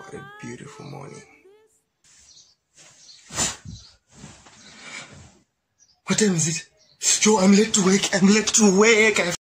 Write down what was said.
What a beautiful morning. What time is it? Joe, I'm late to work.